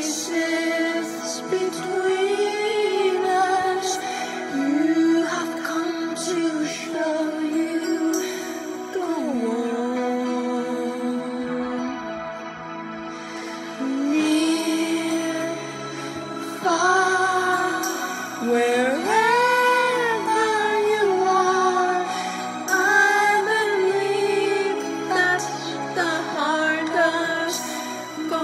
exists between us. You have come to show you. Go on. Near, far, wherever you are, I believe that the heart does go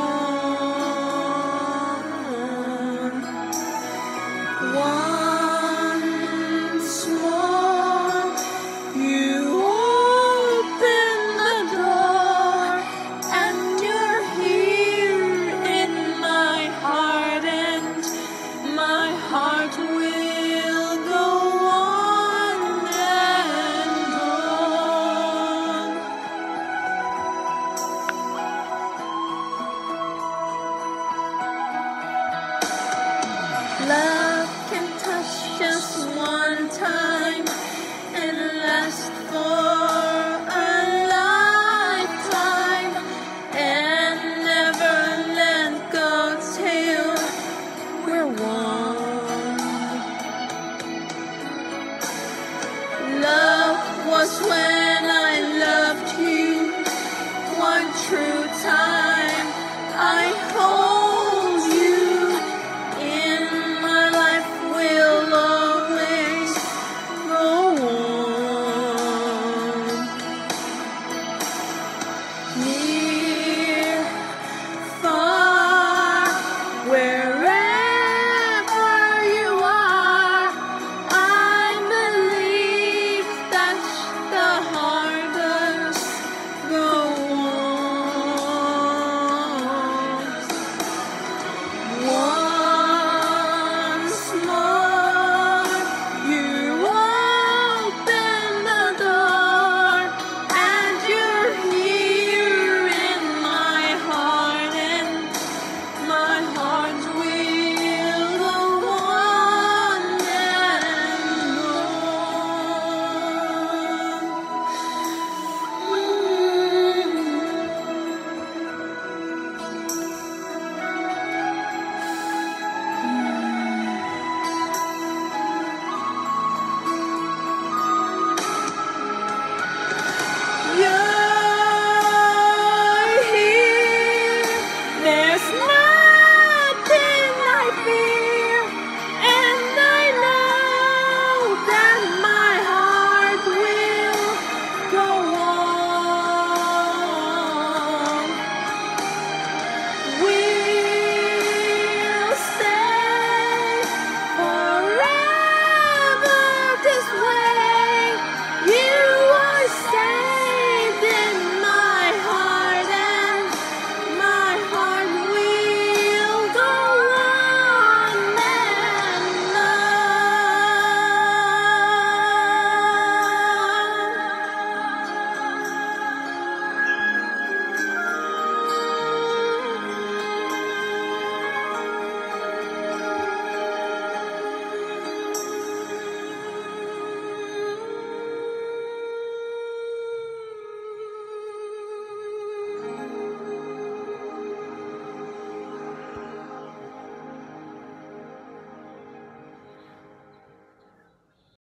on. Once more, you open the door, and you're here in my heart, and my heart will go on and on. Love can touch just one time and last for a lifetime, and never let go till we're one. Love was when I loved you, one true time I hold you. In my life will always go on. Near, far, wherever you are, I believe that the heart does go on. Once more, you open the door, and you're here in my heart, and my heart